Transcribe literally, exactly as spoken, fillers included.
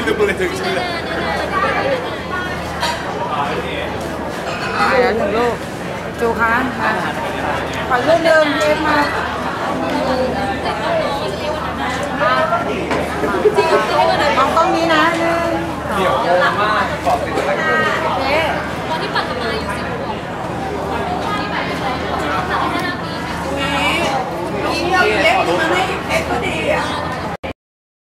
จะมือถึงใช่ไหมมาแล้วหนึ่งลูกจูคะมาขอลูกเดิมเทปมาลองกล้องนี้นะหนึ่งเดี๋ยวมากขอบคุณมากเจ๊ตอนที่ปัตตมาอยู่สิบ